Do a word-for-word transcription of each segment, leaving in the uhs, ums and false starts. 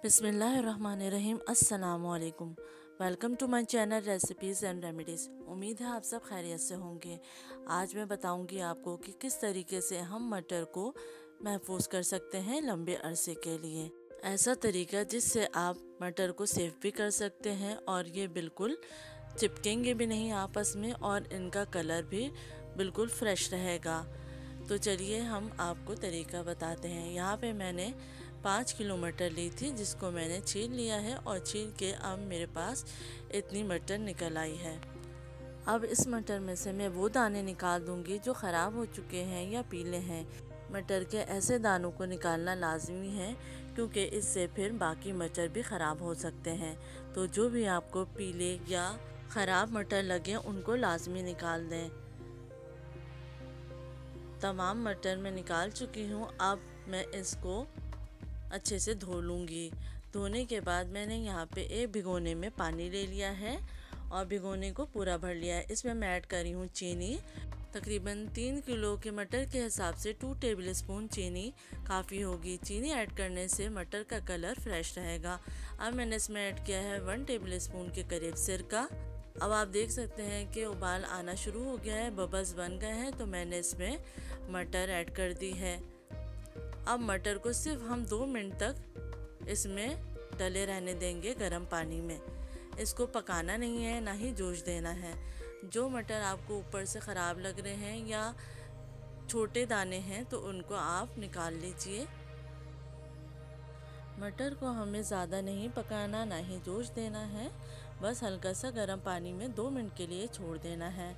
बिस्मिल्लाहिर्रहमानिर्रहीम। अस्सलामुअलैकुम। Welcome to my channel recipes and remedies. उम्मीद है आप सब खैरियत से होंगे। आज मैं बताऊंगी आपको कि किस तरीके से हम मटर को महफूज कर सकते हैं लंबे अरसे के लिए। ऐसा तरीका जिससे आप मटर को सेव भी कर सकते हैं और ये बिल्कुल चिपकेंगे भी नहीं आपस में और इनका कलर भी बिल्कुल फ्रेश रहेगा। तो चलिए हम आपको तरीका बताते हैं। यहाँ पे मैंने पाँच किलो मटर ली थी जिसको मैंने छील लिया है और छील के अब मेरे पास इतनी मटर निकल आई है। अब इस मटर में से मैं वो दाने निकाल दूंगी जो ख़राब हो चुके हैं या पीले हैं। मटर के ऐसे दानों को निकालना लाजमी है क्योंकि इससे फिर बाकी मटर भी ख़राब हो सकते हैं। तो जो भी आपको पीले या ख़राब मटर लगे उनको लाजमी निकाल दें। तमाम मटर मैं निकाल चुकी हूँ। अब मैं इसको अच्छे से धो लूँगी। धोने के बाद मैंने यहाँ पे एक भिगोने में पानी ले लिया है और भिगोने को पूरा भर लिया है। इसमें मैं ऐड कर रही हूँ चीनी। तकरीबन तीन किलो के मटर के हिसाब से टू टेबल स्पून चीनी काफ़ी होगी। चीनी ऐड करने से मटर का कलर फ्रेश रहेगा। अब मैंने इसमें ऐड किया है वन टेबल स्पून के करीब सिरका। अब आप देख सकते हैं कि उबाल आना शुरू हो गया है, बबल्स बन गए हैं, तो मैंने इसमें मटर ऐड कर दी है। अब मटर को सिर्फ हम दो मिनट तक इसमें डले रहने देंगे गर्म पानी में। इसको पकाना नहीं है, ना ही जोश देना है। जो मटर आपको ऊपर से ख़राब लग रहे हैं या छोटे दाने हैं तो उनको आप निकाल लीजिए। मटर को हमें ज़्यादा नहीं पकाना, ना ही जोश देना है, बस हल्का सा गर्म पानी में दो मिनट के लिए छोड़ देना है।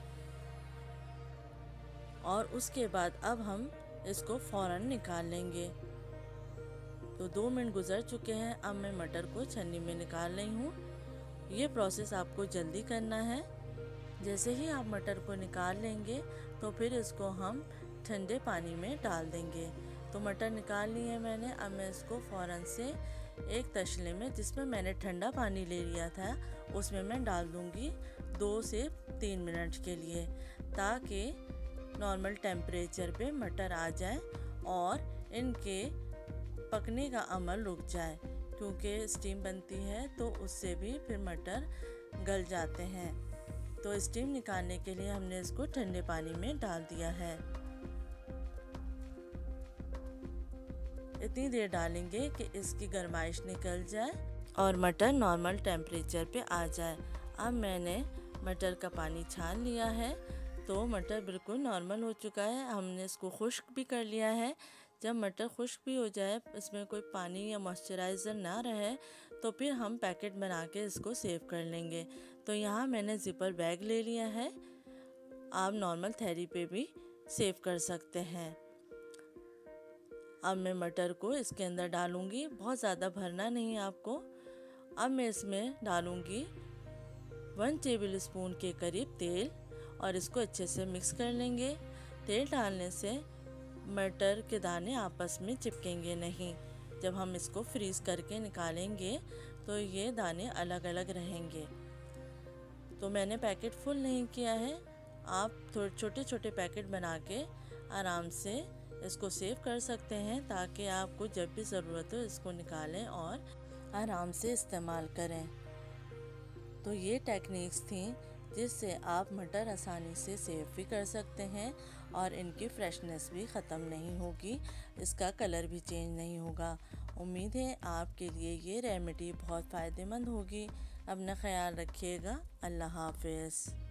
और उसके बाद अब हम इसको फ़ौरन निकाल लेंगे। तो दो मिनट गुजर चुके हैं। अब मैं मटर को छन्नी में निकाल रही हूँ। ये प्रोसेस आपको जल्दी करना है। जैसे ही आप मटर को निकाल लेंगे तो फिर इसको हम ठंडे पानी में डाल देंगे। तो मटर निकाल ली है मैंने। अब मैं इसको फ़ौरन से एक तसले में, जिसमें मैंने ठंडा पानी ले लिया था, उसमें मैं डाल दूँगी दो से तीन मिनट के लिए, ताकि नॉर्मल टेम्परेचर पे मटर आ जाए और इनके पकने का अमल रुक जाए। क्योंकि स्टीम बनती है तो उससे भी फिर मटर गल जाते हैं। तो स्टीम निकालने के लिए हमने इसको ठंडे पानी में डाल दिया है। इतनी देर डालेंगे कि इसकी गर्माइश निकल जाए और मटर नॉर्मल टेम्परेचर पे आ जाए। अब मैंने मटर का पानी छान लिया है तो मटर बिल्कुल नॉर्मल हो चुका है। हमने इसको खुश्क भी कर लिया है। जब मटर खुश्क भी हो जाए, इसमें कोई पानी या मॉइस्चराइज़र ना रहे, तो फिर हम पैकेट बना के इसको सेव कर लेंगे। तो यहाँ मैंने ज़िपर बैग ले लिया है। आप नॉर्मल थैली पे भी सेव कर सकते हैं। अब मैं मटर को इसके अंदर डालूँगी। बहुत ज़्यादा भरना नहीं आपको। अब मैं इसमें डालूँगी वन टेबल स्पून के करीब तेल और इसको अच्छे से मिक्स कर लेंगे। तेल डालने से मटर के दाने आपस में चिपकेंगे नहीं। जब हम इसको फ्रीज़ करके निकालेंगे तो ये दाने अलग अलग रहेंगे। तो मैंने पैकेट फुल नहीं किया है। आप थोड़े छोटे छोटे पैकेट बना के आराम से इसको सेव कर सकते हैं, ताकि आपको जब भी ज़रूरत हो इसको निकालें और आराम से इस्तेमाल करें। तो ये टेक्निक्स थी जिससे आप मटर आसानी से सेव भी कर सकते हैं और इनकी फ्रेशनेस भी ख़त्म नहीं होगी, इसका कलर भी चेंज नहीं होगा। उम्मीद है आपके लिए ये रेमेडी बहुत फ़ायदेमंद होगी। अपना ख्याल रखिएगा। अल्लाह हाफ़िज़।